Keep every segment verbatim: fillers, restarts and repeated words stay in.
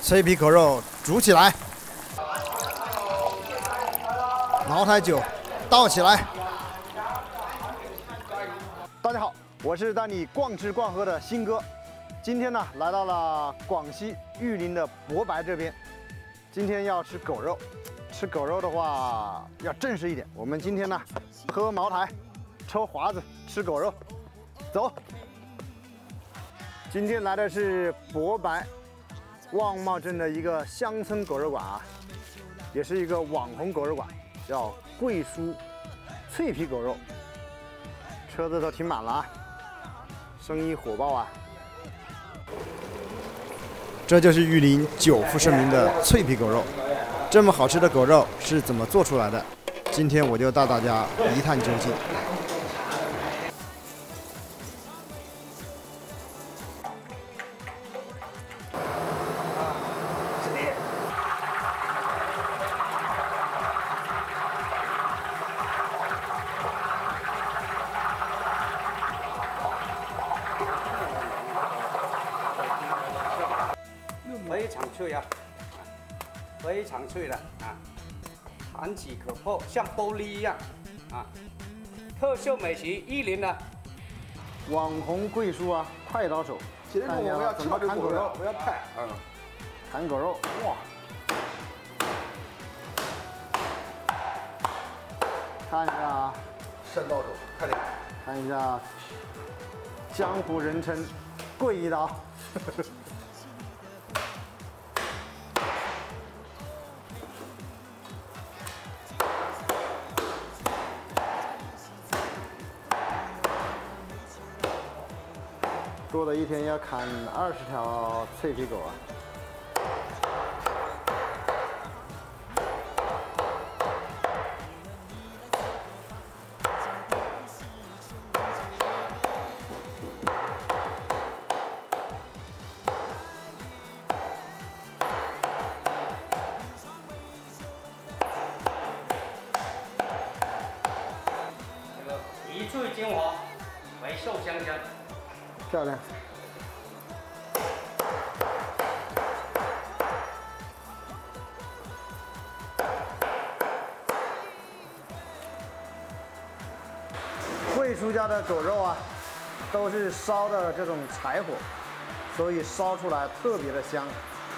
脆皮狗肉煮起来，茅台酒倒起来。大家好，我是带你逛吃逛喝的新哥。今天呢，来到了广西玉林的博白这边。今天要吃狗肉，吃狗肉的话要正式一点。我们今天呢，喝茅台，抽华子，吃狗肉。走。今天来的是博白。 望茂镇的一个乡村狗肉馆啊，也是一个网红狗肉馆，叫桂叔脆皮狗肉。车子都停满了啊，生意火爆啊。这就是玉林久负盛名的脆皮狗肉，这么好吃的狗肉是怎么做出来的？今天我就带大家一探究竟。 非常脆啊，非常脆的啊，弹起可破，像玻璃一样啊。特色美食玉林的网红桂叔啊，快刀手。 今天中午我们要怎么砍狗肉？ 我要拍，嗯， 砍狗肉，哇！看一下啊， 山刀手，快点， 看一下，江湖人称桂一刀。多的一天要砍二十条脆皮狗啊！ 这个一脆精华，肥瘦相间。 漂亮。桂叔家的狗肉啊，都是烧的这种柴火，所以烧出来特别的香。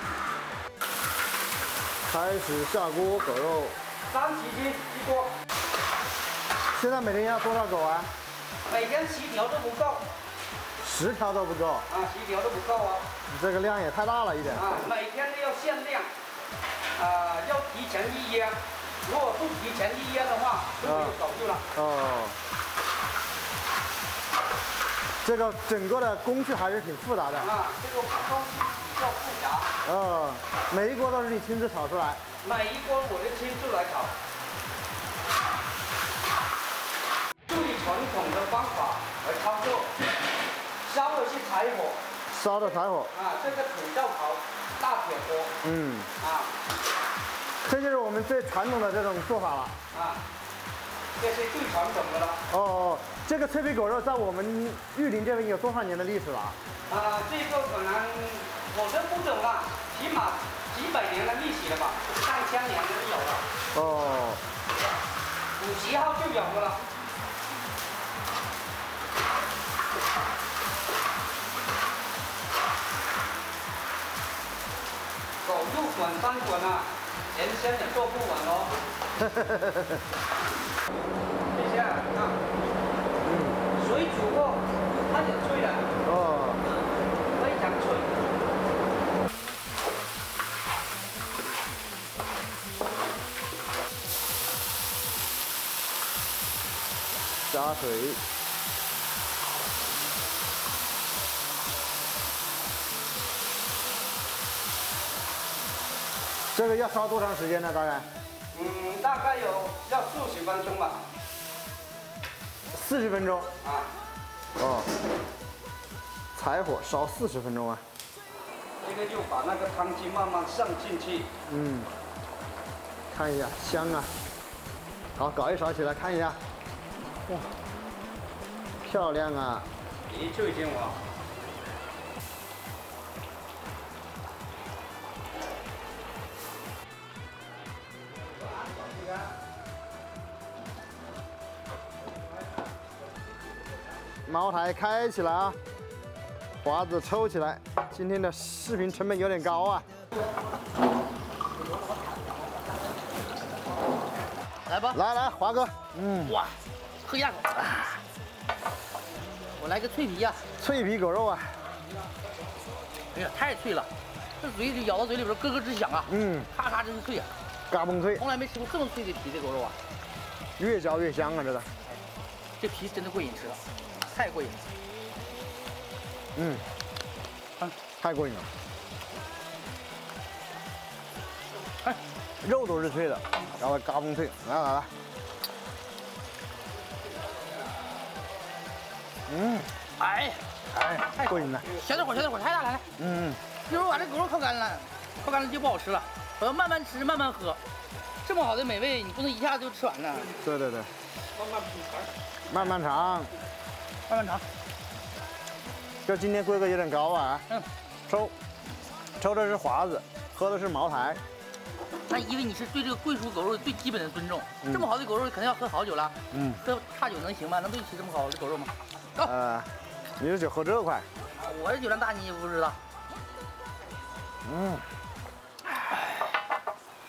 开始下锅，狗肉三十斤一锅。 现在每天要多少狗啊？ 每天十条都不够。 十条都不够啊，十条都不够啊！ 你这个量也太大了一点啊，每天都要限量，啊，要提前预约。如果不提前预约的话，就没有狗肉了。 哦，这个整个的工序还是挺复杂的。 啊，这个工序比较复杂。 哦，每一锅都是你亲自炒出来？ 每一锅我就亲自来炒。最传统的方法来操作。 烧的是柴火， 烧的柴火啊，这个土灶烤大铁锅， 嗯， 啊， 这就是我们最传统的这种做法了， 啊，这是最传统的了。 哦，这个脆皮狗肉在我们玉林这边有多少年的历史了？ 啊，这个可能我都不懂了，起码几百年的历史了吧，上千年的都有了。 哦， 古时候就有的了。 狗肉滚翻滚啊，人生也做不完哦。谢谢啊，嗯，水煮过，它也脆的。哦，非常脆。 加水。 这个要烧多长时间呢？大概？ 嗯，大概有要四十分钟吧。 四十分钟。 啊。 哦。柴火烧四十分钟啊。 这个就把那个汤汁慢慢渗进去。 嗯。看一下，香啊！好，搞一勺起来看一下。哇，漂亮啊！ 一脆精华。 茅台开起来啊，华子抽起来。今天的视频成本有点高啊。 来吧， 来来，华哥，嗯， 哇，喝一大口。啊、我来个脆皮呀、啊， 脆皮狗肉啊。 哎呀，太脆了，这嘴里咬到嘴里边咯咯直响啊。嗯，咔咔真是脆啊， 嘎嘣脆。 从来没吃过这么脆的皮的狗肉啊， 越嚼越香啊，这个。 这皮真的过瘾吃了，太过瘾了。 嗯， 啊， 太过瘾了。 哎， 肉都是脆的，然后嘎嘣脆。来来来。嗯， 哎， 哎，太过瘾了。 小点火，小点火，太大了，来。嗯，一会儿把这狗肉烤干了，烤干了就不好吃了。我要慢慢吃，慢慢喝。这么好的美味，你不能一下子就吃完了。 对对对。 慢慢品尝。 慢慢尝， 慢慢尝。 这今天规格有点高啊。 嗯。 抽，抽的是华子，喝的是茅台。 那因为你是对这个桂树狗肉最基本的尊重。嗯、这么好的狗肉肯定要喝好酒了。嗯。喝差酒能行吗？能对得起这么好的狗肉吗？走。 呃，你的酒喝这快。 我这酒量大，你也不知道。 嗯。